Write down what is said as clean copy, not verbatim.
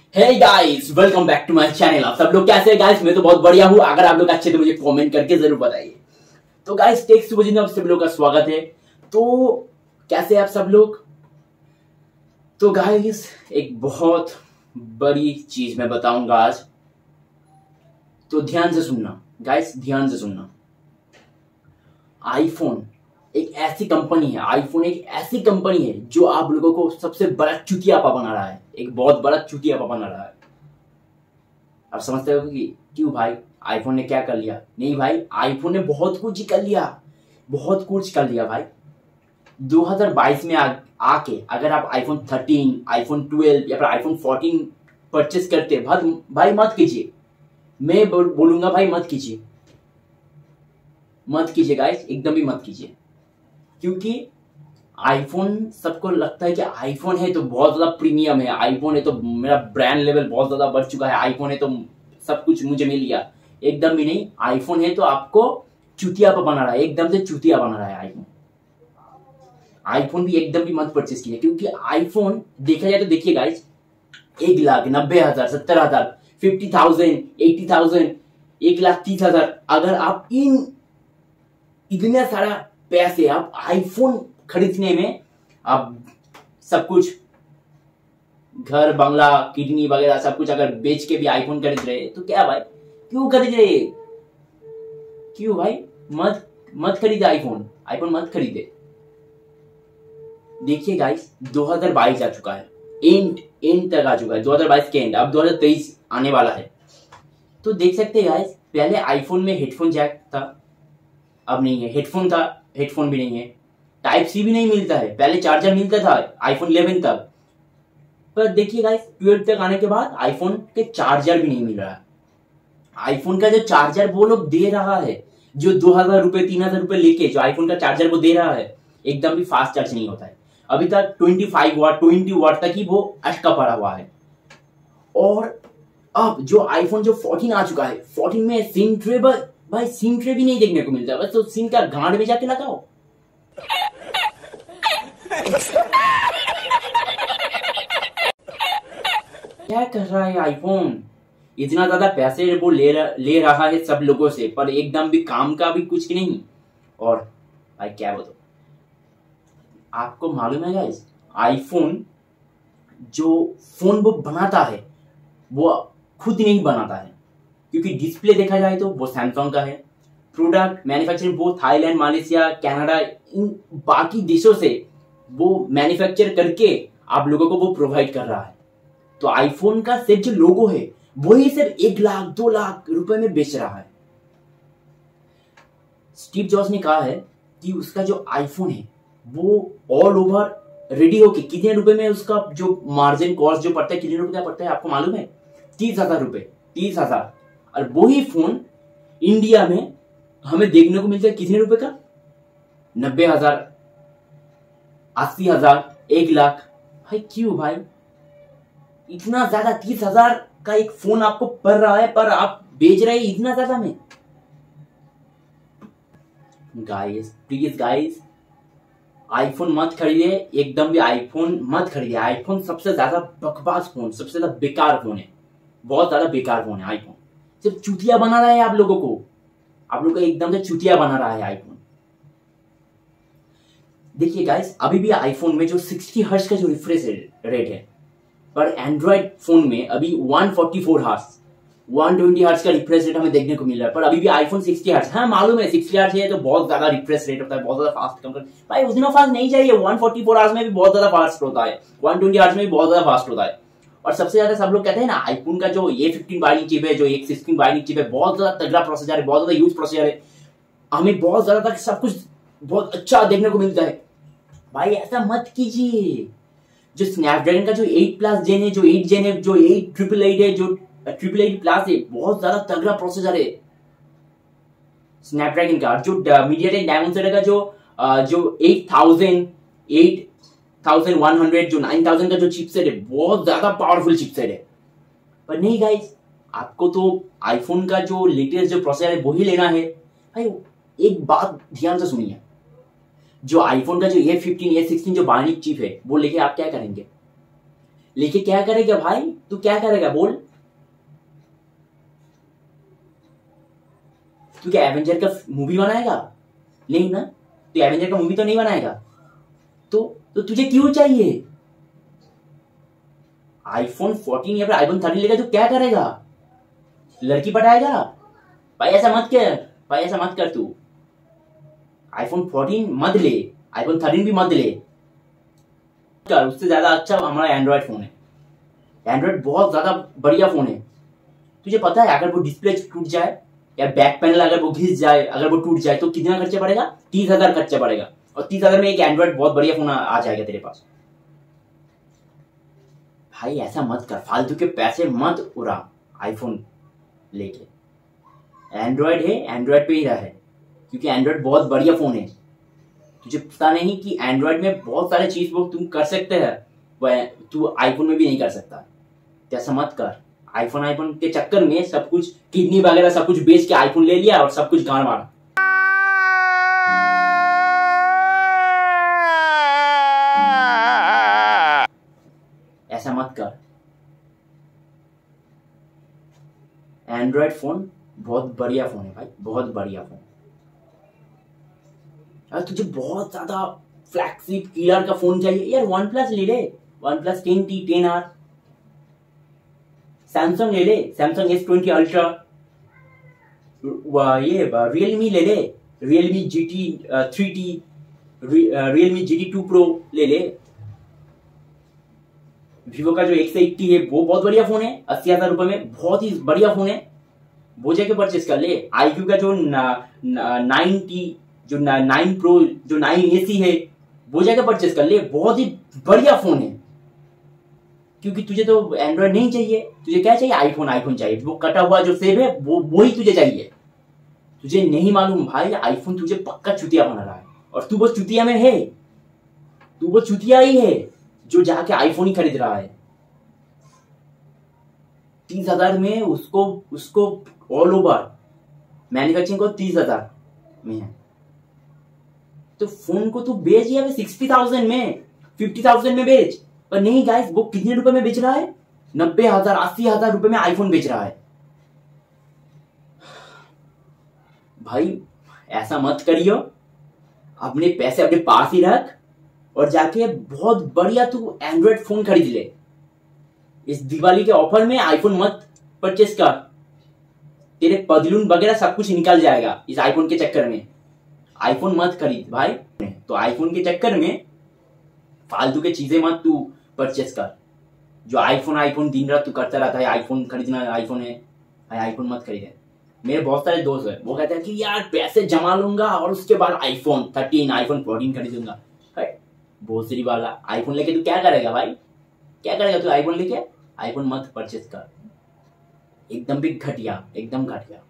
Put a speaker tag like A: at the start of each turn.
A: Hey guys, welcome back to my channel. आप सब लोग कैसे हैं गाइस? मैं तो बहुत बढ़िया हूं। अगर आप लोग अच्छे तो मुझे कमेंट करके जरूर बताइए। तो गाइस, टेक सुबह में आप सब लोग का स्वागत है। तो कैसे हैं आप सब लोग? तो गाइस, एक बहुत बड़ी चीज मैं बताऊंगा आज, तो ध्यान से सुनना गाइस, ध्यान से सुनना। आईफोन एक ऐसी कंपनी है, आईफोन एक ऐसी कंपनी है जो आप लोगों को सबसे बड़ा चुतियापा बना रहा है, एक बहुत बड़ा चुतियापा बना रहा है। आप समझते हो कि क्यों भाई आईफोन ने क्या कर लिया? नहीं भाई, आईफोन ने बहुत कुछ कर लिया, बहुत कुछ कर लिया भाई। 2022 में आके अगर आप आईफोन 13, आईफोन 12 या फिर आईफोन 14 परचेस करते भाई मत कीजिए। मैं बोलूंगा भाई मत कीजिए, मत कीजिए गाइस, एकदम भी मत कीजिए। क्योंकि आईफोन, सबको लगता है कि आईफोन है तो बहुत ज्यादा प्रीमियम है, आईफोन है तो मेरा ब्रांड लेवल बहुत ज्यादा बढ़ चुका है, आईफोन है तो सब कुछ मुझे मिल गया। एकदम भी नहीं, आईफोन है तो आपको चुतिया पर बना रहा है, एकदम से चुतिया बना रहा है आईफोन। आईफोन भी एकदम भी मत परचेस कीजिए, क्योंकि आईफोन देखा जाए तो देखिए गाइस, 1,90,000, 70,000, 50,000, 80,000, 1,30,000, अगर आप इतने सारा पैसे आप आईफोन खरीदने में, आप सब कुछ घर बंगला किडनी वगैरह सब कुछ अगर बेच के भी आईफोन खरीद रहे तो क्या भाई, क्यों खरीद रहे? क्यों भाई? मत मत खरीदे आईफोन, आईफोन मत खरीदे। देखिए गाइस, 2022 आ चुका है, एंड तक आ चुका है, 2022 के एंड, अब 2023 आने वाला है। तो देख सकते हैं गाइस, पहले आईफोन में हेडफोन जैक था, अब नहीं है। हेडफोन था, हेडफोन भी नहीं है। टाइप सी भी नहीं मिलता है, पहले चार्जर मिलता था आईफोन 11 तक। पर देखिए गाइस, 12 तक आने के बाद आईफोन के चार्जर भी नहीं मिल रहा है। आईफोन का जो चार्जर वो लोग दे रहा है, जो 2,000 रुपए 3,000 रुपए लेके जो आईफोन का चार्जर वो दे रहा है, एकदम भी फास्ट चार्ज नहीं होता है। अभी तक 25 वाट 20 वाट तक ही वो अटका पड़ा हुआ है। और अब जो आईफोन जो 14 आ चुका है, 14 में सिम ट्रे, भाई सिम ट्रे भी नहीं देखने को मिलता है। बस तो सिम का गांड में जाके लगाओ। क्या कर रहा है आईफोन? इतना ज्यादा पैसे वो ले रहा है सब लोगों से, पर एकदम भी काम का भी कुछ नहीं। और भाई क्या बताओ, आपको मालूम है गाइस, आईफोन जो फोन वो बनाता है वो खुद नहीं बनाता है, क्योंकि डिस्प्ले देखा जाए तो वो सैमसंग का है। प्रोडक्ट मैन्युफैक्चरिंग वो थाईलैंड, मालेशिया, कनाडा, इन बाकी देशों से वो मैन्युफैक्चर करके आप लोगों को वो प्रोवाइड कर रहा है। तो आईफोन का सिर्फ जो लोगो है वही सिर्फ 1 लाख 2 लाख रुपए में बेच रहा है। स्टीव जॉब्स ने कहा है कि उसका जो आईफोन है वो ऑल ओवर रेडी होके कितने रुपए में, उसका जो मार्जिन कॉस्ट जो पड़ता है, कितने रुपए का पड़ता है आपको मालूम है? 30,000 रुपए, 30,000। और वही फोन इंडिया में हमें देखने को मिलता है कितने रुपए का? 90,000, 80,000, 1 लाख। भाई क्यों भाई इतना ज्यादा? 30,000 का एक फोन आपको पड़ रहा है, पर आप बेच रहे हैं इतना ज्यादा में। गाइस प्लीज गाइस, आईफोन मत खरीदिए, एकदम भी आईफोन मत खरीदिए। आईफोन सबसे ज्यादा बकवास फोन, सबसे ज्यादा बेकार फोन है, बहुत ज्यादा बेकार फोन है आईफोन। सिर्फ चुतिया बना रहा है आप लोगों को, आप लोगों को एकदम से चुतिया बना रहा है आईफोन। देखिए गाइस, अभी भी आईफोन में जो 60 हर्ट्ज का जो रिफ्रेश रेट है, पर एंड्रॉइड फोन में अभी 144 हर्ट्ज 120 हर्ट्ज का रिफ्रेश रेट हमें देखने को मिल रहा है। पर अभी भी आईफोन 60 हर्ट्ज, हाँ मालूम है 60 हर्ट्ज है तो बहुत ज्यादा रिफ्रेश रेट होता है, बहुत ज्यादा फास्ट काम करता है। भाई उतना फास्ट नहीं चाहिए, 144 हर्ट्ज में भी बहुत ज्यादा फास्ट होता है, 120 हर्ट्ज में भी बहुत ज्यादा फास्ट होता है। और सबसे ज्यादा सब लोग कहते हैं ना, आईफोन का जो A15 वाली चिप है, जो A16 वाली चिप है, बहुत ज्यादा तगड़ा प्रोसेसर है, बहुत ज्यादा यूज प्रोसेसर है, हमें बहुत ज्यादा तक सब कुछ बहुत अच्छा देखने को मिलता है। भाई ऐसा मत कीजिए। जो स्नैपड्रैगन का जो 8 प्लस जेन है, जो 8 जेन है, जो 888 है, जो 888 प्लस है, बहुत ज्यादा तगड़ा प्रोसेसर है स्नैपड्रैगन का। जो मीडियाटेक डायमेंसिटी का जो 8,100, जो 9,000 का जो चिपसेट है, बहुत ज्यादा पावरफुल चिपसेट है। पर नहीं गाइस, आपको तो आईफोन का जो लेटेस्ट जो प्रोसेसर है वही लेना है। भाई एक बात ध्यान से सुनिए, जो आईफोन का जो A15 A16 जो बायोनिक चिप है वो लेके आप क्या करेंगे? लेके क्या करेगा भाई? तू क्या करेगा बोल? तू क्या एवेंजर का मूवी बनाएगा? नहीं ना, तू एवेंजर का मूवी तो नहीं बनाएगा। तो तुझे क्यों चाहिए आईफोन 14 या फिर आईफोन 13 लेगा? तो क्या करेगा? लड़की पटाएगा? भाई ऐसा मत कर, भाई ऐसा मत कर। तू आईफोन 14 मत ले, आईफोन 13 भी मत ले कर। उससे ज्यादा अच्छा हमारा एंड्रॉइड फोन है। एंड्रॉइड बहुत ज्यादा बढ़िया फोन है। तुझे पता है अगर वो डिस्प्ले टूट जाए या बैक पैनल अगर वो घिस जाए, अगर वो टूट जाए तो कितना खर्चा पड़ेगा? 30,000 खर्चा पड़ेगा। और 30,000 में एक एंड्रॉइड बहुत बढ़िया फोन आ जाएगा तेरे पास। भाई ऐसा मत कर, फालतू के पैसे मत उड़ा आईफोन लेके। एंड्रॉइड है, एंड्रॉइड पे ही रहे, क्योंकि एंड्रॉइड बहुत बढ़िया फोन है। तुझे पता नहीं कि एंड्रॉइड में बहुत सारे चीज वो तुम कर सकते हैं, वह तू आईफोन में भी नहीं कर सकता। ऐसा मत कर। आईफोन के चक्कर में सब कुछ किडनी वगैरह सब कुछ बेच के आईफोन ले लिया और सब कुछ गाड़ मारा। ऐसा मत कर। एंड्रॉइड फोन बहुत बढ़िया फोन है भाई, बहुत बढ़िया फोन। अगर तुझे बहुत ज्यादा फ्लैगशिप किलर का फोन चाहिए यार, वन प्लस ले ले, one plus 10T 10R। Samsung ले ले, सैमसंग S20 अल्ट्रा। ये रियलमी ले ले, Realme GT 3T, Realme GT 2 Pro ले ले। वीवो का जो X80 है वो बहुत बढ़िया फोन है, 80,000 रुपए में बहुत ही बढ़िया फोन है, वो जाके परचेस कर ले। iQOO का जो 9T, जो 9 Pro, जो 9AC है वो जाके परचेस कर ले, बहुत ही बढ़िया फोन है। क्योंकि तुझे तो एंड्रॉइड नहीं चाहिए, तुझे क्या चाहिए? आईफोन चाहिए। वो कटा हुआ जो सेब है वो ही तुझे चाहिए। तुझे नहीं मालूम भाई, आईफोन तुझे पक्का चुतिया बना रहा है, और तू वो चुतिया में है, तू वो चुतिया ही है जो जाके आईफोन ही खरीद रहा है। 30,000 में उसको ऑल ओवर मैन्युफैक्चरिंग को 30,000 में है, तो फोन को तू बेच या 60,000 में, 50,000 में बेच। पर नहीं गाइस, वो कितने रुपए में बेच रहा है? 90,000 80,000 रुपए में आईफोन बेच रहा है। भाई ऐसा मत करियो, अपने पैसे अपने पास ही रख और जाके बहुत बढ़िया तू एंड्रॉइड फोन खरीद ले। इस दिवाली के ऑफर में आईफोन मत परचेस कर, तेरे पदलून वगैरह सब कुछ निकल जाएगा इस आईफोन के चक्कर में। आईफोन मत खरीद भाई। तो आईफोन के चक्कर में फालतू के चीजें मत तू परचेस कर। जो आईफोन दिन रात तू करता रहता है, आईफोन खरीदना, आईफोन है भाई, आईफोन मत खरीदे। मेरे बहुत सारे दोस्त हैं, वो कहते हैं कि यार पैसे जमा लूंगा और उसके बाद आईफोन 13 आईफोन 14 खरीदूंगा। भोसड़ी वाला, आईफोन लेके तू क्या करेगा भाई? क्या करेगा तू आईफोन लेके? आईफोन मत परचेस कर, एकदम भी घटिया, एकदम घटिया।